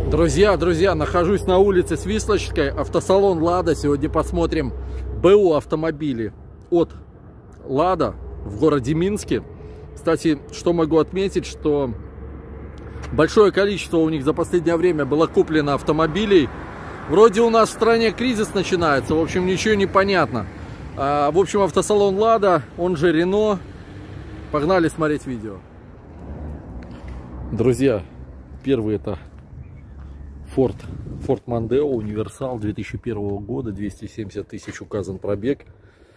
Друзья, нахожусь на улице Свислочской, автосалон «Лада». Сегодня посмотрим БУ автомобили от «Лада» в городе Минске. Кстати, что могу отметить, что большое количество у них за последнее время было куплено автомобилей. Вроде у нас в стране кризис начинается, в общем, ничего не понятно. В общем, автосалон «Лада», он же «Рено». Погнали смотреть видео. Друзья, первый это Ford Mondeo универсал 2001 года, 270 тысяч указан пробег,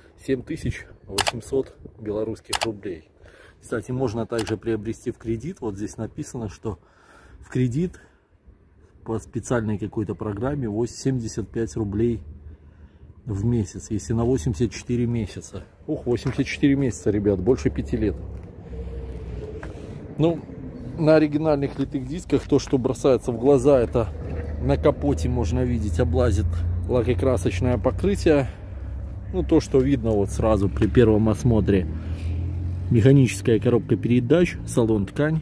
7800 белорусских рублей. Кстати, можно также приобрести в кредит. Вот здесь написано, что в кредит по специальной какой-то программе 75 рублей в месяц, если на 84 месяца. Ух, 84 месяца, ребят, больше 5 лет. Ну, на оригинальных литых дисках то, что бросается в глаза, это на капоте можно видеть, облазит лакокрасочное покрытие. Ну, то, что видно вот сразу при первом осмотре. Механическая коробка передач, салон ткань.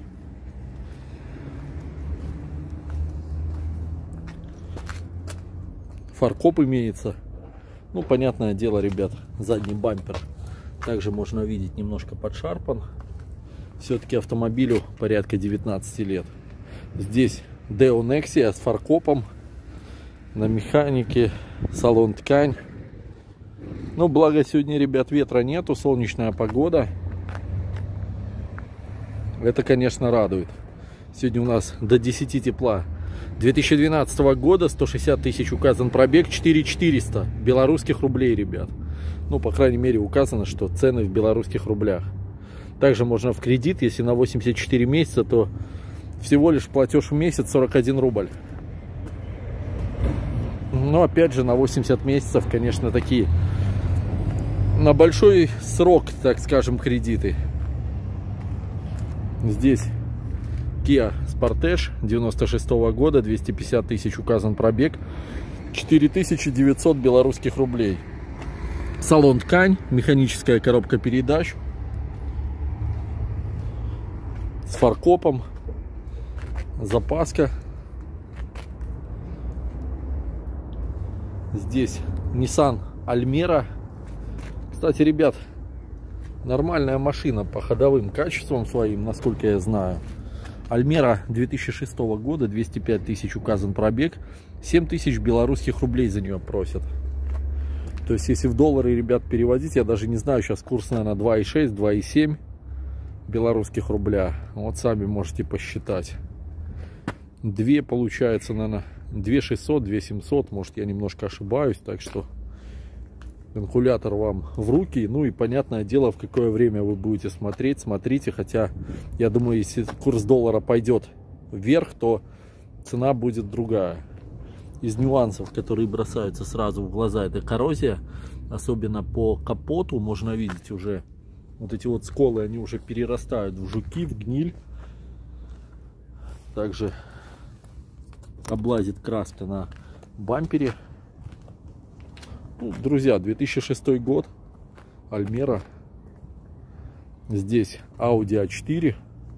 Фаркоп имеется. Ну, понятное дело, ребят, задний бампер также можно видеть немножко подшарпан. Все-таки автомобилю порядка 19 лет. Здесь Deo Nexia с фаркопом на механике, салон ткань. Но благо сегодня, ребят, ветра нету, солнечная погода. Это, конечно, радует. Сегодня у нас до 10 тепла. 2012 года, 160 тысяч указан пробег, 4400 белорусских рублей, ребят. Ну, по крайней мере, указано, что цены в белорусских рублях. Также можно в кредит, если на 84 месяца, то всего лишь платеж в месяц 41 рубль. Но опять же, на 80 месяцев, конечно, такие на большой срок, так скажем, кредиты. Здесь Kia Sportage 96 года, 250 тысяч указан пробег, 4900 белорусских рублей. Салон ткань, механическая коробка передач с фаркопом, запаска. Здесь Nissan Almera. Кстати, ребят, нормальная машина по ходовым качествам своим, насколько я знаю. Almera 2006 года, 205 тысяч указан пробег, 7000 белорусских рублей за нее просят. То есть, если в доллары, ребят, переводить, я даже не знаю, сейчас курс, наверное, 2,6, 2,7 белорусских рубля. Вот сами можете посчитать. 2 получается, наверное, 2600, 2700, может, я немножко ошибаюсь, так что калькулятор вам в руки. Ну и понятное дело, в какое время вы будете смотреть, смотрите, хотя я думаю, если курс доллара пойдет вверх, то цена будет другая. Из нюансов, которые бросаются сразу в глаза, это коррозия, особенно по капоту можно видеть уже вот эти вот сколы, они уже перерастают в жуки, в гниль. Также облазит краска на бампере. Ну, друзья, 2006 год, Almera. Здесь Audi A4.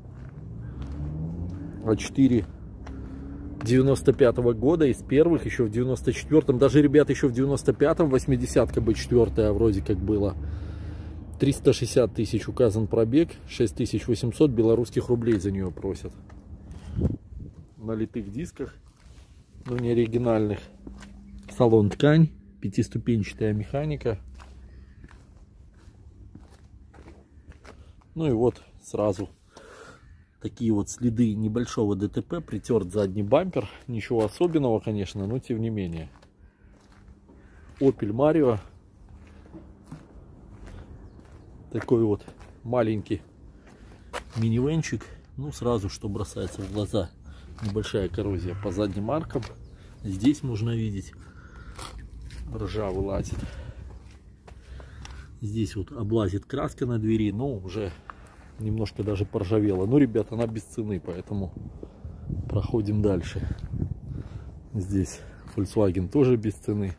A4 95 года, из первых, еще в 94-м. Даже, ребят, еще в 95-м 80-ка B4 вроде как было. 360 тысяч указан пробег, 6800 белорусских рублей за нее просят. На литых дисках, но не оригинальных. Салон ткань, 5-ступенчатая механика. Ну и вот сразу такие вот следы небольшого ДТП, притерт задний бампер. Ничего особенного, конечно, но тем не менее. Opel Mario. Такой вот маленький минивенчик. Ну, сразу, что бросается в глаза, небольшая коррозия по задним аркам. Здесь можно видеть, ржа вылазит. Здесь вот облазит краска на двери, но уже немножко даже поржавела. Ну, ребята, она без цены, поэтому проходим дальше. Здесь Volkswagen тоже без цены.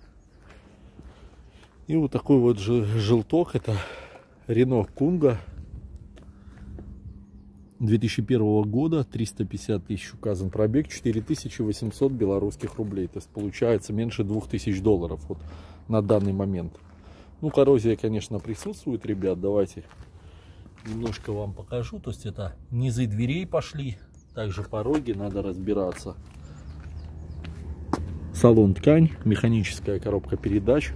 И вот такой вот желток, это Renault Kunga 2001 года, 350 тысяч указан пробег, 4800 белорусских рублей. То есть получается меньше 2000 долларов вот на данный момент. Ну, коррозия, конечно, присутствует, ребят. Давайте немножко вам покажу. То есть это низы дверей пошли, также пороги, надо разбираться. Салон ткань, механическая коробка передач.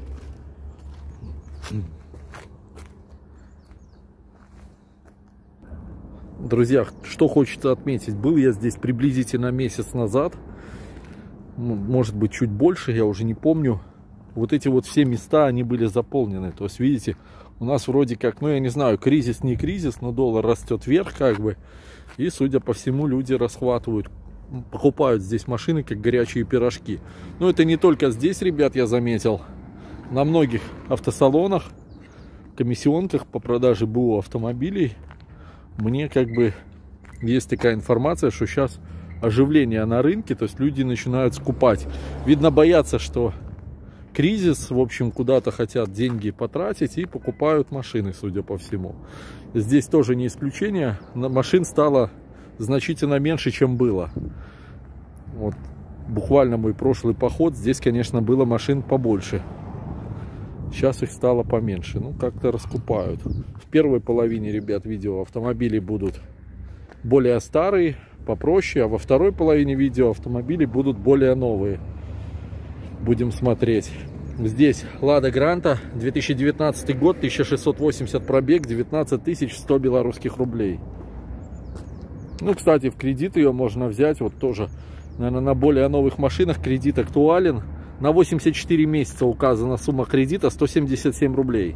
Друзья, что хочется отметить, был я здесь приблизительно месяц назад, может быть чуть больше, я уже не помню. Вот эти вот все места, они были заполнены. То есть, видите, у нас вроде как, ну я не знаю, кризис не кризис, но доллар растет вверх как бы. И, судя по всему, люди расхватывают, покупают здесь машины как горячие пирожки. Но это не только здесь, ребят, я заметил. На многих автосалонах, комиссионках по продаже БУ автомобилей мне как бы есть такая информация, что сейчас оживление на рынке, то есть люди начинают скупать. Видно, боятся, что кризис, в общем, куда-то хотят деньги потратить и покупают машины, судя по всему. Здесь тоже не исключение. Машин стало значительно меньше, чем было. Вот буквально мой прошлый поход, здесь, конечно, было машин побольше. Сейчас их стало поменьше. Ну, как-то раскупают. В первой половине, ребят, видео автомобили будут более старые, попроще. А во второй половине видео автомобили будут более новые. Будем смотреть. Здесь Лада Гранта, 2019 год, 1680 пробег, 19100 белорусских рублей. Ну, кстати, в кредит ее можно взять. Вот тоже, наверное, на более новых машинах кредит актуален. На 84 месяца указана сумма кредита 177 рублей.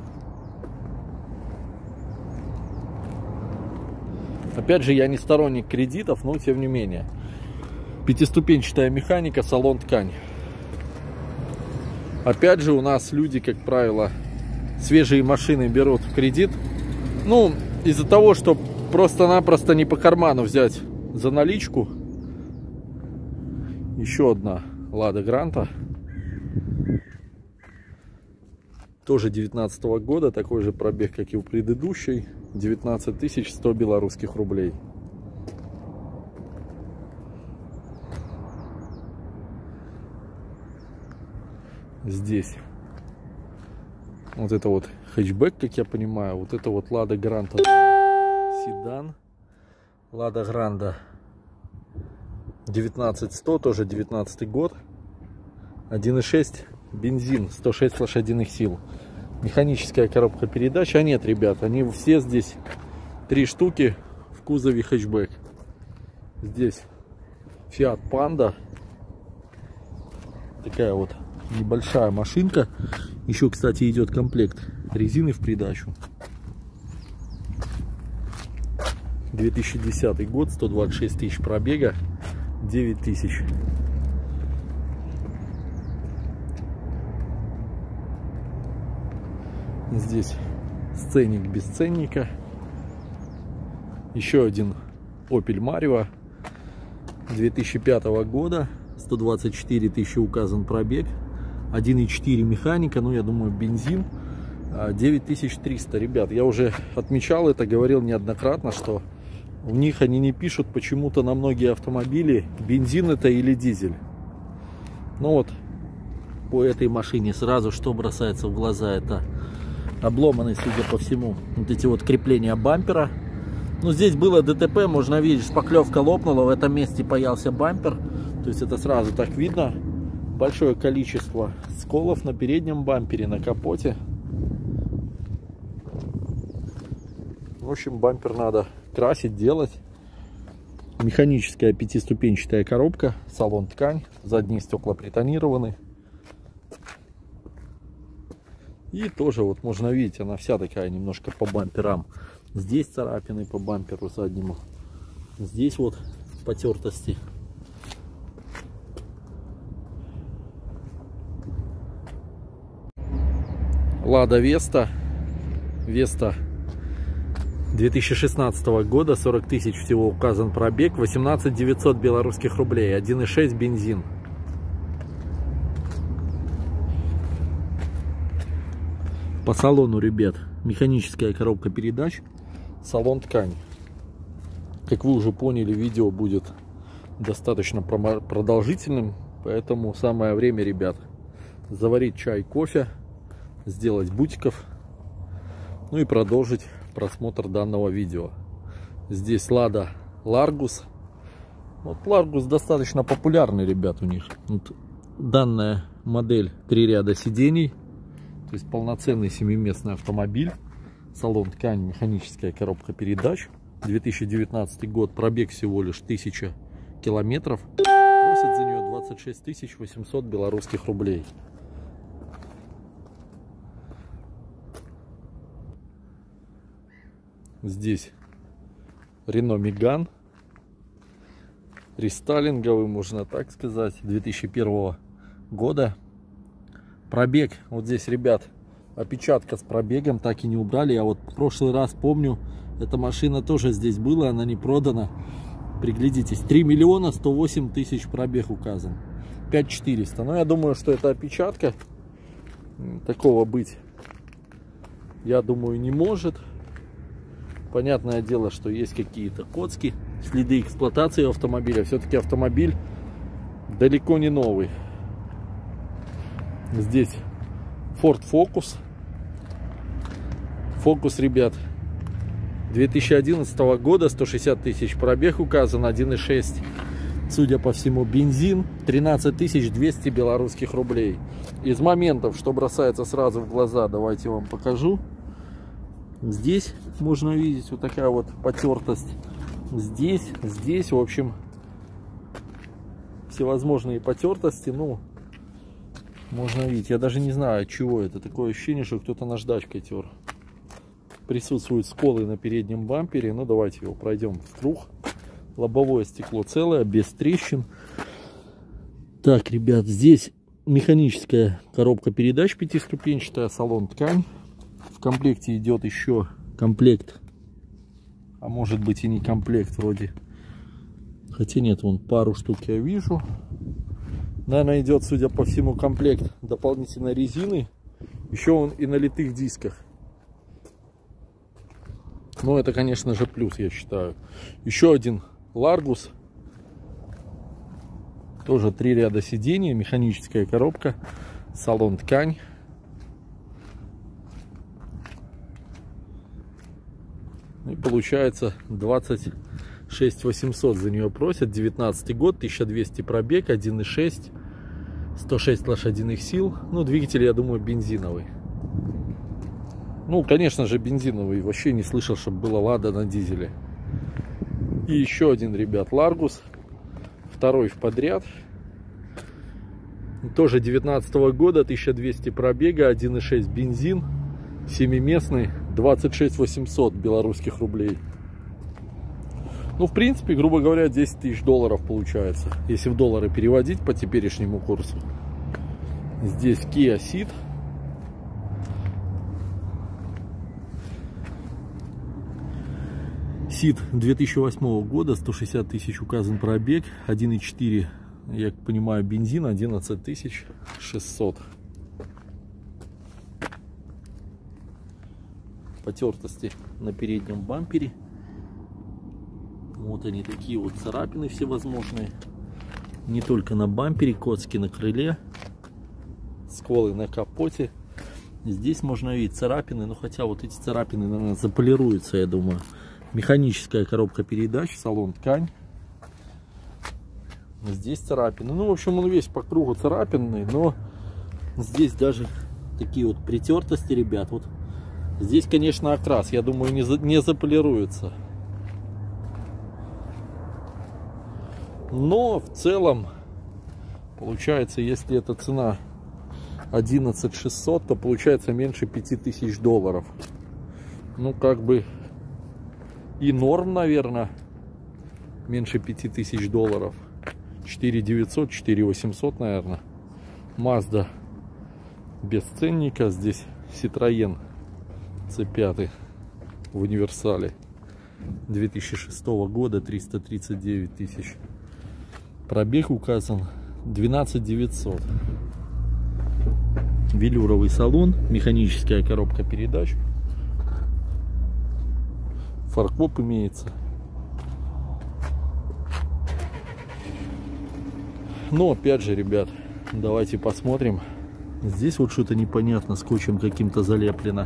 Опять же, я не сторонник кредитов, но тем не менее. Пятиступенчатая механика, салон ткань. Опять же, у нас люди, как правило, свежие машины берут в кредит. Ну, из-за того, что просто-напросто не по карману взять за наличку. Еще одна Лада Гранта. Тоже 2019 года, такой же пробег, как и у предыдущей. 19100 белорусских рублей. Здесь вот это вот хэтчбэк, как я понимаю. Вот это вот Лада Гранта седан. Лада Гранта 19100, тоже 19 год. 1.6 бензин, 106 лошадиных сил. Механическая коробка передач. А нет, ребят, они все здесь 3 штуки в кузове хэтчбэк. Здесь Fiat Panda. Такая вот небольшая машинка. Еще, кстати, идет комплект резины в придачу. 2010 год, 126 тысяч пробега, 9000. Здесь сценник без ценника. Еще один Opel Mariva 2005 года, 124 тысячи указан пробег, 1.4 механика, ну я думаю бензин, 9300. Ребят, я уже отмечал это, говорил неоднократно, что у них они не пишут почему-то на многие автомобили, бензин это или дизель. Ну вот по этой машине сразу что бросается в глаза, это обломанный, судя по всему, вот эти вот крепления бампера. Ну, здесь было ДТП, можно видеть, шпаклевка лопнула, в этом месте паялся бампер. То есть это сразу так видно. Большое количество сколов на переднем бампере, на капоте. В общем, бампер надо красить, делать. Механическая пятиступенчатая коробка, салон ткань, задние стекла притонированы. И тоже вот можно видеть, она вся такая немножко по бамперам. Здесь царапины по бамперу заднему. Здесь вот потертости. Лада Веста. Веста 2016 года, 40 тысяч всего указан пробег, 18 900 белорусских рублей, 1.6 бензин. По салону, ребят, механическая коробка передач, салон ткань. Как вы уже поняли, видео будет достаточно продолжительным, поэтому самое время, ребят, заварить чай, кофе, сделать бутиков, ну и продолжить просмотр данного видео. Здесь Lada Largus. Вот Largus достаточно популярный, ребят, у них. Вот данная модель 3 ряда сидений, то есть полноценный 7-местный автомобиль. Салон ткань, механическая коробка передач. 2019 год, пробег всего лишь 1000 километров. Просят за нее 26 800 белорусских рублей. Здесь Renault Megane, рестайлинговый, можно так сказать, 2001 года. Пробег, вот здесь, ребят, опечатка с пробегом так и не убрали. Я вот в прошлый раз помню, эта машина тоже здесь была, она не продана. Приглядитесь, 3 108 000 пробег указан, 5400. Но я думаю, что это опечатка. Такого быть, я думаю, не может. Понятное дело, что есть какие-то коцки, следы эксплуатации автомобиля. Все-таки автомобиль далеко не новый. Здесь Ford Focus. Focus, ребят, 2011 года, 160 000 пробег указан, 1.6, судя по всему, бензин, 13 200 белорусских рублей. Из моментов, что бросается сразу в глаза, давайте вам покажу. Здесь можно видеть вот такая вот потертость. Здесь, в общем, всевозможные потертости. Ну, можно видеть. Я даже не знаю, от чего это. Такое ощущение, что кто-то наждачкой тер. Присутствуют сколы на переднем бампере. Ну, давайте его пройдем в круг. Лобовое стекло целое, без трещин. Так, ребят, здесь механическая коробка передач 5-ступенчатая, салон ткань. В комплекте идет еще комплект, а может быть и не комплект вроде. Хотя нет, вон пару штук я вижу. Наверное, идет, судя по всему, комплект дополнительной резины. Еще он и на литых дисках. Но это, конечно же, плюс, я считаю. Еще один Largus. Тоже 3 ряда сидений, механическая коробка, салон ткань. И получается 26 800 за нее просят. 19 год, 1200 пробег, 1.6, 106 лошадиных сил. Ну, двигатель, я думаю, бензиновый. Ну, конечно же, бензиновый. Вообще не слышал, чтобы было Lada на дизеле. И еще один, ребят, Largus. Второй в подряд. Тоже 19 года, 1200 пробега, 1.6 бензин, 7-местный, 26 800 белорусских рублей. Ну, в принципе, грубо говоря, 10 000 долларов получается, если в доллары переводить по теперешнему курсу. Здесь Kia Ceed. Ceed 2008 года, 160 000 указан пробег, 1.4, я понимаю, бензин, 11 600. Потертости на переднем бампере. Вот они, такие вот царапины всевозможные. Не только на бампере, коцки на крыле, сколы на капоте. Здесь можно видеть царапины, но хотя вот эти царапины, наверное, заполируются, я думаю. Механическая коробка передач, салон ткань. Здесь царапины. Ну, в общем, он весь по кругу царапинный, но здесь даже такие вот притертости, ребят. Вот здесь, конечно, окрас, я думаю, не заполируется. Но в целом, получается, если эта цена 11 600, то получается меньше 5000 долларов. Ну, как бы и норм, наверное, меньше 5000 долларов. 4 900, 4 800, наверное. Mazda без ценника. Здесь Citroen C5 в универсале 2006 года, 339 000. Пробег указан 12 900. Велюровый салон, механическая коробка передач. Фаркоп имеется. Но опять же, ребят, давайте посмотрим. Здесь вот что-то непонятно, скотчем каким-то залеплено.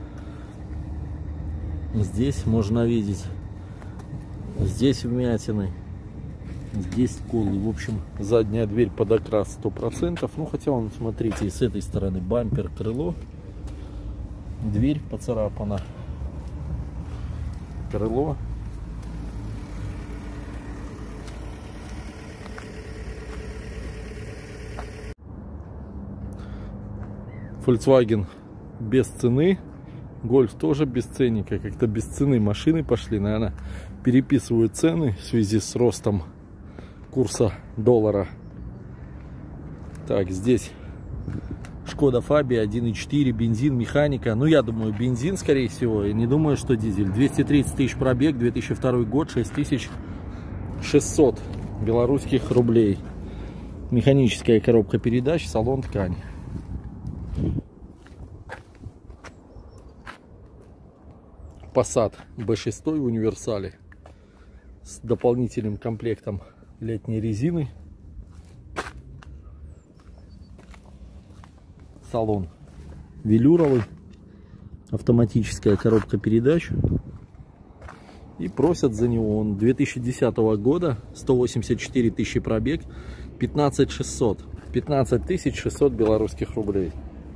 Здесь можно видеть. Здесь вмятины. Здесь сколы. В общем, задняя дверь под окрас 100%. Ну, хотя вон, смотрите, и с этой стороны бампер, крыло. Дверь поцарапана. Крыло. Volkswagen без цены. Golf тоже без ценника. Как-то без цены машины пошли. Наверное, переписывают цены в связи с ростом курса доллара. Так, здесь Шкода Фабия 1.4, бензин, механика. Ну, я думаю, бензин, скорее всего. И не думаю, что дизель. 230 тысяч пробег, 2002 год, 6600 белорусских рублей. Механическая коробка передач, салон ткань. Passat B6 в универсале с дополнительным комплектом летней резины. Салон велюровый, автоматическая коробка передач. И просят за него, он 2010 года, 184 тысячи пробег, 15 600. 15 600 белорусских рублей.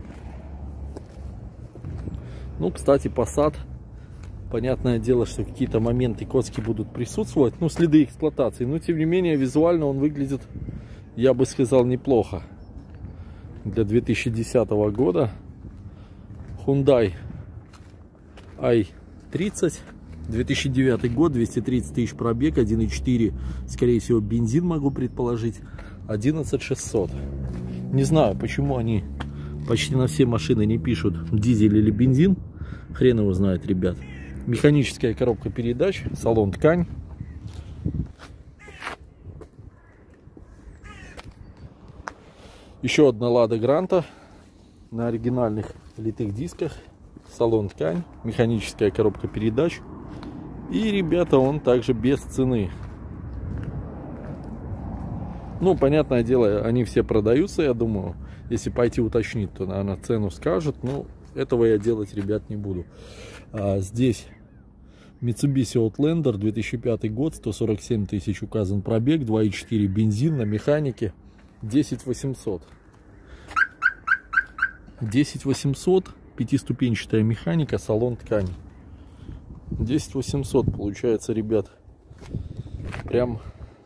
Ну, кстати, Passat, понятное дело, что какие-то моменты коцки будут присутствовать, ну, следы эксплуатации, но тем не менее визуально он выглядит, я бы сказал, неплохо для 2010 года. Hyundai i30, 2009 год, 230 тысяч пробег, 1.4, скорее всего, бензин, могу предположить, 11 600. Не знаю, почему они почти на все машины не пишут дизель или бензин. Хрен его знает, ребят. Механическая коробка передач, салон ткань. Еще одна Лада Гранта на оригинальных литых дисках. Салон ткань, механическая коробка передач. И, ребята, он также без цены. Ну, понятное дело, они все продаются, я думаю. Если пойти уточнить, то, наверное, цену скажут. Но этого я делать, ребят, не буду. Здесь Mitsubishi Outlander, 2005 год, 147 тысяч указан пробег, 2.4 бензин на механике, 10 800. 10 800, пятиступенчатая механика, салон ткань. 10 800 получается, ребят, прям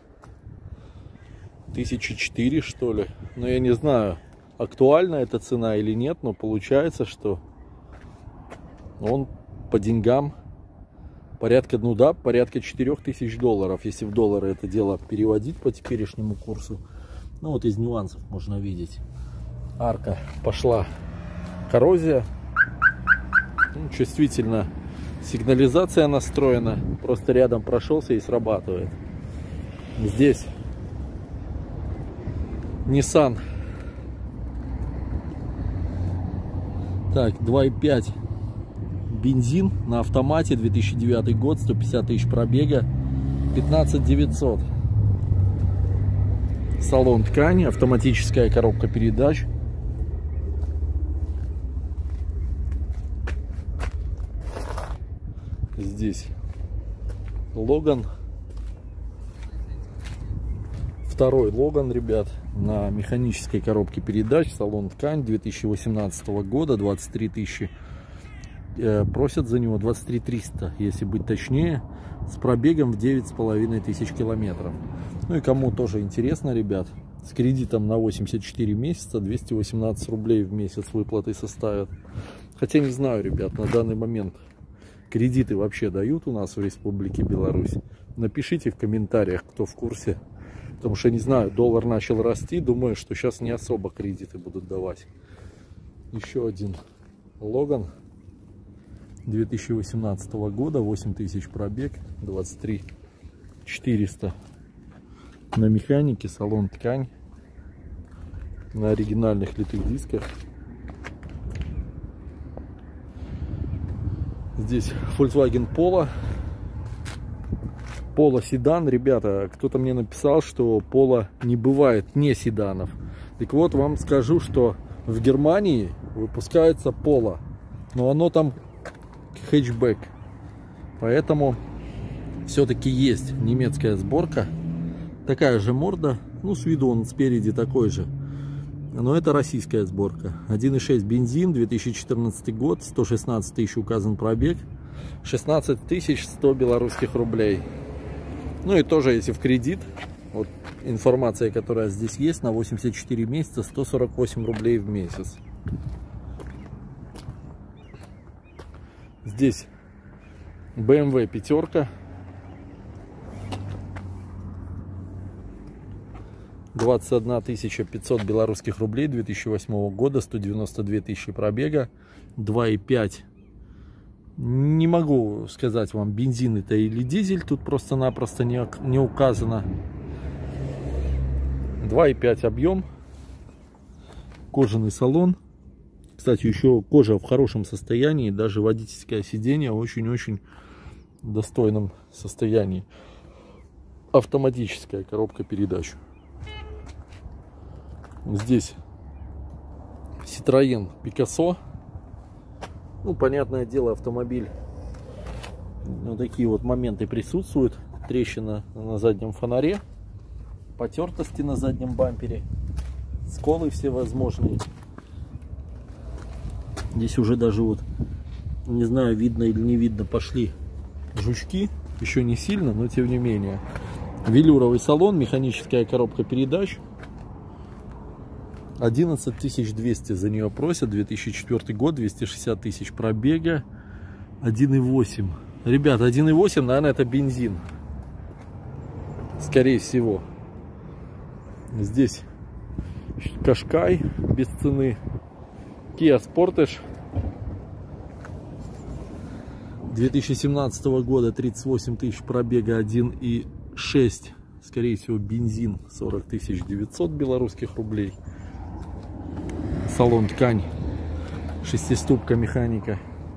1004, что ли. Но я не знаю, актуальна эта цена или нет, но получается, что он по деньгам порядка, ну да, порядка 4000 долларов, если в доллары это дело переводить по теперешнему курсу. Ну вот из нюансов можно видеть. Арка пошла коррозия. Ну, чувствительно сигнализация настроена. Просто рядом прошелся и срабатывает. Здесь Nissan. Так, 2.5 бензин на автомате, 2009 год, 150 тысяч пробега, 15 900. Салон ткани, автоматическая коробка передач. Здесь Логан. Второй Логан, ребят, на механической коробке передач, салон ткань, 2018 года, 23 тысячи. Просят за него 23 300, если быть точнее, с пробегом в 9500 километров. Ну и кому тоже интересно, ребят, с кредитом на 84 месяца 218 рублей в месяц выплаты составят. Хотя не знаю, ребят, на данный момент кредиты вообще дают у нас в Республике Беларусь. Напишите в комментариях, кто в курсе. Потому что, не знаю, доллар начал расти. Думаю, что сейчас не особо кредиты будут давать. Еще один Логан 2018 года. 8000 пробег. 23 400 на механике. Салон ткань. На оригинальных литых дисках. Здесь Volkswagen Polo. Polo седан. Ребята, кто-то мне написал, что Polo не бывает не седанов. Так вот, вам скажу, что в Германии выпускается Polo, но оно там хэтчбэк. Поэтому все-таки есть немецкая сборка. Такая же морда. Ну, с виду он спереди такой же. Но это российская сборка. 1.6 бензин, 2014 год, 116 тысяч указан пробег. 16 100 белорусских рублей. Ну и тоже, если в кредит, вот информация, которая здесь есть, на 84 месяца, 148 рублей в месяц. Здесь BMW пятерка. 21 500 белорусских рублей, 2008 года, 192 тысячи пробега, 2.5. Не могу сказать вам, бензин это или дизель, тут просто-напросто не указано. 2.5 объем, кожаный салон. Кстати, еще кожа в хорошем состоянии, даже водительское сиденье в очень-очень достойном состоянии. Автоматическая коробка передач. Здесь Citroën Picasso. Ну, понятное дело, автомобиль. Вот такие вот моменты присутствуют. Трещина на заднем фонаре, потертости на заднем бампере, сколы всевозможные. Здесь уже даже вот, не знаю, видно или не видно, пошли жучки. Еще не сильно, но тем не менее. Велюровый салон, механическая коробка передач. 11 200 за нее просят. 2004 год, 260 тысяч пробега. 1.8. Ребят, 1.8, наверное, это бензин. Скорее всего. Здесь Qashqai без цены. Kia Sportage 2017 года, 38 тысяч пробега, 1.6. Скорее всего, бензин, 40 900 белорусских рублей. Салон ткань, шестиступка механика.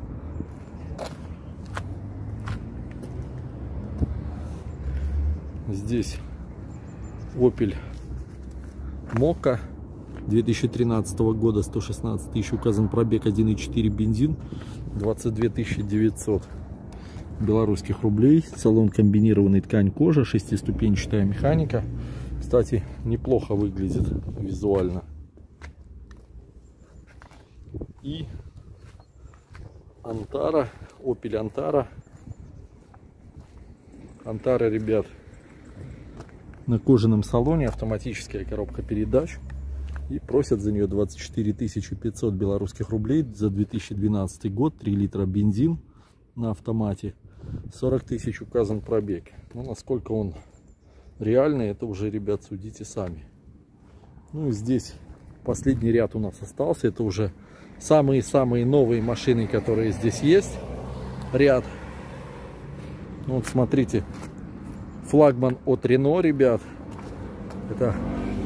Здесь Opel Mokka 2013 года, 116 тысяч указан пробег, 1.4 бензин, 22 900 белорусских рублей. Салон комбинированный, ткань, кожа, шестиступенчатая механика. Кстати, неплохо выглядит визуально. И Антара, Opel Антара. Антара, ребят, на кожаном салоне, автоматическая коробка передач. И просят за нее 24 500 белорусских рублей за 2012 год, 3 литра бензин на автомате, 40 тысяч указан пробег. Ну, насколько он реальный, это уже, ребят, судите сами. Ну и здесь последний ряд у нас остался. Это уже самые-самые новые машины, которые здесь есть. Ряд. Ну, вот смотрите, флагман от Renault, ребят. Это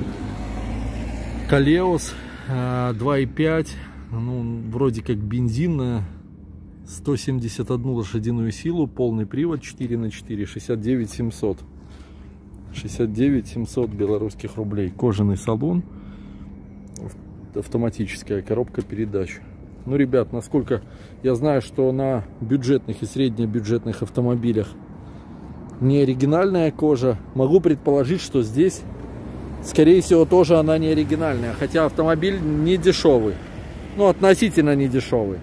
Koleos 2.5. Ну, вроде как бензин на 171 лошадиную силу, полный привод, 4×4, 69 700. 69 700 белорусских рублей. Кожаный салон, автоматическая коробка передач. Ну, ребят, насколько я знаю, что на бюджетных и среднебюджетных автомобилях не оригинальная кожа, могу предположить, что здесь, скорее всего, тоже она не оригинальная. Хотя автомобиль не дешевый. Ну, относительно не дешевый.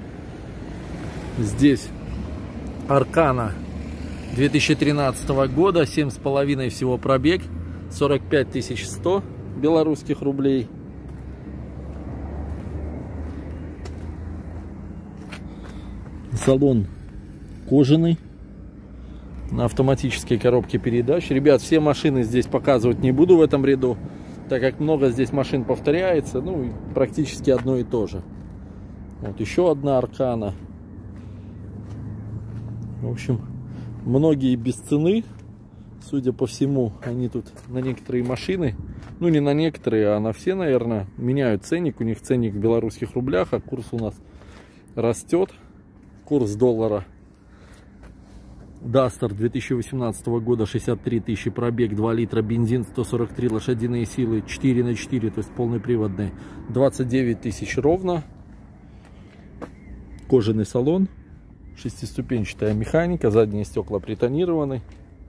Здесь Аркана 2013 года, 7,5 всего пробег, 45 100 белорусских рублей. Салон кожаный, на автоматической коробке передач. Ребят, все машины здесь показывать не буду в этом ряду, так как много здесь машин повторяется, ну и практически одно и то же. Вот еще одна Аркана. В общем, многие без цены, судя по всему, они тут на некоторые машины, ну не на некоторые, а на все, наверное, меняют ценник. У них ценник в белорусских рублях, а курс у нас растет, курс доллара Дастер 2018 года, 63 тысячи пробег, 2 литра бензин, 143 лошадиные силы, 4×4, то есть полноприводный, 29 тысяч ровно. Кожаный салон, шестиступенчатая механика, задние стекла притонированы.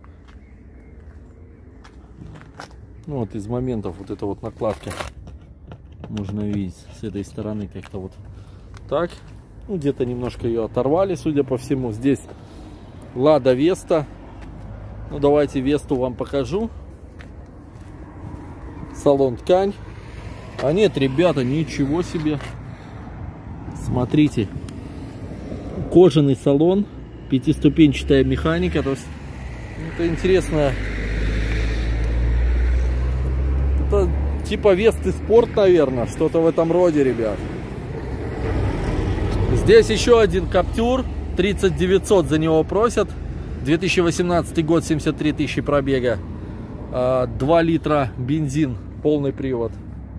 Ну вот из моментов вот это вот накладки можно видеть с этой стороны как-то вот так. Ну, где-то немножко ее оторвали, судя по всему. Здесь Лада Веста. Ну, давайте Весту вам покажу. Салон ткань. А нет, ребята, ничего себе. Смотрите. Кожаный салон. Пятиступенчатая механика. То есть, это интересно. Это типа Весты Спорт, наверное. Что-то в этом роде, ребят. Здесь еще один Каптюр. 30900 за него просят. 2018 год, 73 тысячи пробега. 2 литра бензин, полный привод.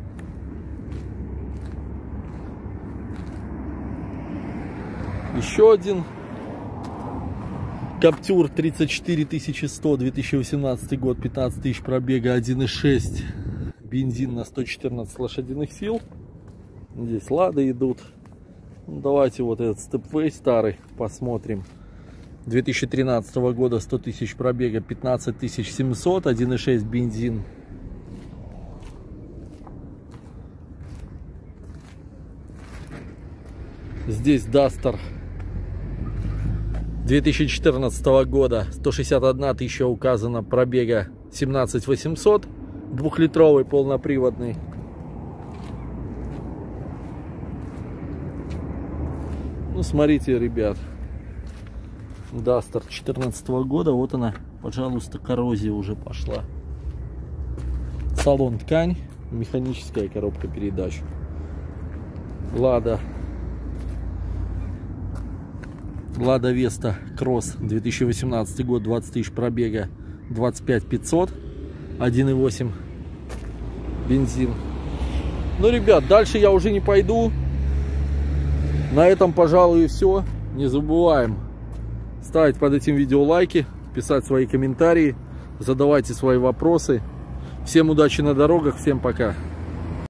Еще один Каптюр 34100, 2018 год, 15 тысяч пробега, 1.6. Бензин на 114 лошадиных сил. Здесь Лады идут. Давайте вот этот степвей старый посмотрим. 2013 года, 100 тысяч пробега, 15 700, 1.6 бензин. Здесь Дастер 2014 года, 161 тысяча указано пробега, 17 800, двухлитровый полноприводный. Ну, смотрите, ребят, Дастер 2014 года, вот она, пожалуйста, коррозия уже пошла. Салон ткань, механическая коробка передач. Лада Веста Кросс, 2018 год, 20 тысяч пробега, 25 500, 1.8 бензин. Ну, ребят, дальше я уже не пойду. На этом, пожалуй, и все. Не забываем ставить под этим видео лайки, писать свои комментарии, задавайте свои вопросы. Всем удачи на дорогах, всем пока.